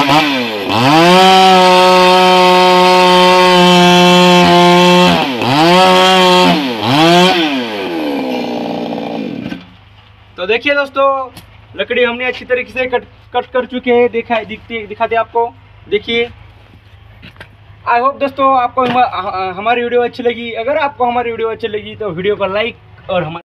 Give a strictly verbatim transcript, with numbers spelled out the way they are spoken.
तो देखिए दोस्तों, लकड़ी हमने अच्छी तरीके से कट कट कर चुके हैं। दिखा दिखते दिखाते आपको। देखिए, आई होप दोस्तों आपको हमारी वीडियो अच्छी लगी। अगर आपको हमारी वीडियो अच्छी लगी तो वीडियो को लाइक और हमारे